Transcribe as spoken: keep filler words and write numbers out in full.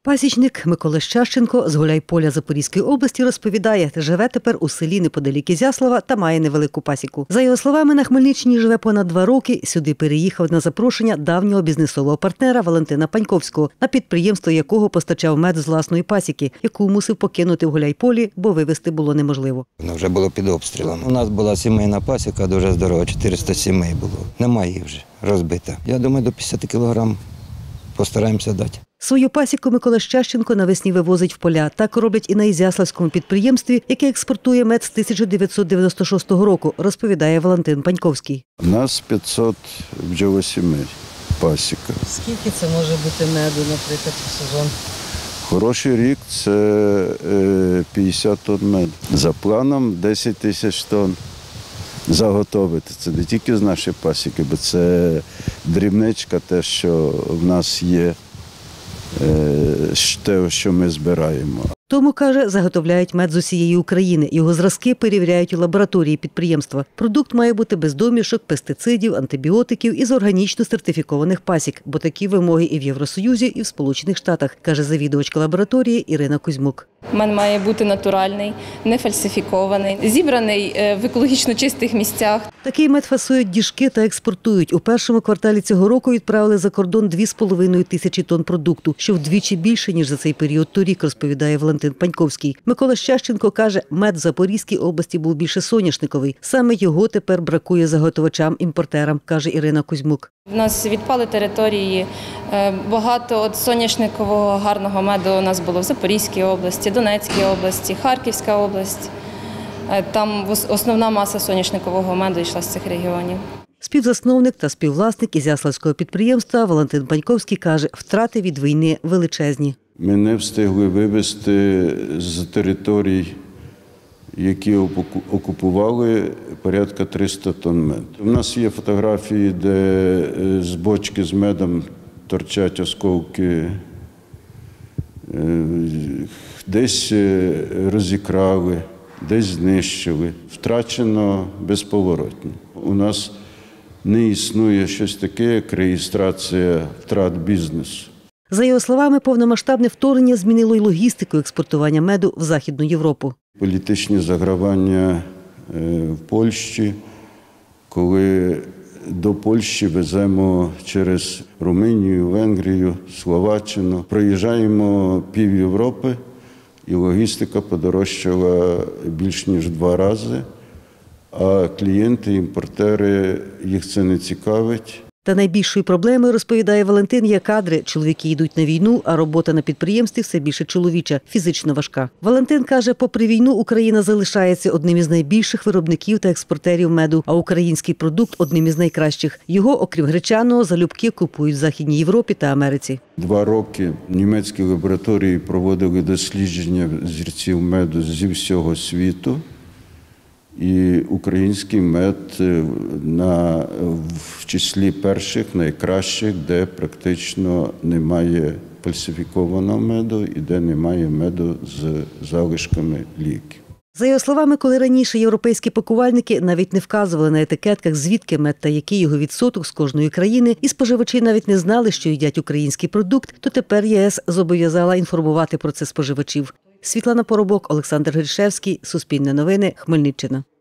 Пасічник Микола Щащенко з Гуляйполя Запорізької області розповідає, живе тепер у селі неподалік Ізяслава та має невелику пасіку. За його словами, на Хмельниччині живе понад два роки, сюди переїхав на запрошення давнього бізнесового партнера Валентина Паньковського, на підприємство якого постачав мед з власної пасіки, яку мусив покинути в Гуляйполі, бо вивезти було неможливо. Воно вже було під обстрілом. У нас була сімейна пасіка, дуже здорова, чотириста сімей було. Немає їх вже, розбита. Я думаю, до п'ятдесят кілограм постараємося дати. Свою пасіку Микола Щащенко навесні вивозить в поля. Так роблять і на Ізяславському підприємстві, яке експортує мед з тисяча дев'ятсот дев'яносто шостого року, розповідає Валентин Паньковський. У нас п'ятсот бджолосімей пасіка. Скільки це може бути меду, наприклад, в сезон? Хороший рік – це п'ятдесят тонн меду. За планом десять тисяч тонн заготовити. Це не тільки з нашої пасіки, бо це дрібничка, те, що в нас є, те, що ми збираємо. Тому, каже, заготовляють мед з усієї України. Його зразки перевіряють у лабораторії підприємства. Продукт має бути без домішок, пестицидів, антибіотиків і з органічно сертифікованих пасік, бо такі вимоги і в Євросоюзі, і в Сполучених Штатах, каже завідувачка лабораторії Ірина Кузьмук. Мед має бути натуральний, не фальсифікований, зібраний в екологічно чистих місцях. Такий мед фасують діжки та експортують. У першому кварталі цього року відправили за кордон дві з половиною тисячі тонн продукту, що вдвічі більше, ніж за цей період торік, розповідає Валентин Паньковський. Микола Щащенко каже, мед в Запорізькій області був більше соняшниковий. Саме його тепер бракує заготовачам-імпортерам, каже Ірина Кузьмук. У нас відпали території, багато от соняшникового гарного меду у нас було в Запорізькій області, Донецькій області, Харківська область. Там основна маса соняшникового меду йшла з цих регіонів. Співзасновник та співвласник Ізяславського підприємства Валентин Паньковський каже, втрати від війни величезні. Ми не встигли вивезти з територій, які окупували, порядка триста тонн меду. У нас є фотографії, де з бочки з медом торчать осколки, десь розікрали, десь знищили. Втрачено безповоротно. У нас не існує щось таке, як реєстрація втрат бізнесу. За його словами, повномасштабне вторгнення змінило й логістику експортування меду в Західну Європу. Політичні загравання в Польщі, коли до Польщі веземо через Румунію, Венгрію, Словаччину. Проїжджаємо пів Європи і логістика подорожчала більш ніж два рази, а клієнти, імпортери, їх це не цікавить. Та найбільшою проблемою, розповідає Валентин, є кадри. Чоловіки йдуть на війну, а робота на підприємстві все більше чоловіча, фізично важка. Валентин каже, попри війну Україна залишається одним із найбільших виробників та експортерів меду, а український продукт – одним із найкращих. Його, окрім гречаного, залюбки купують в Західній Європі та Америці. Два роки німецькі лабораторії проводили дослідження зірців меду зі всього світу. І український мед на, в числі перших, найкращих, де практично немає фальсифікованого меду і де немає меду з залишками ліків. За його словами, коли раніше європейські пакувальники навіть не вказували на етикетках, звідки мед та який його відсоток з кожної країни, і споживачі навіть не знали, що їдять український продукт, то тепер ЄС зобов'язала інформувати про це споживачів. Світлана Поробок, Олександр Гришевський, Суспільне новини, Хмельниччина.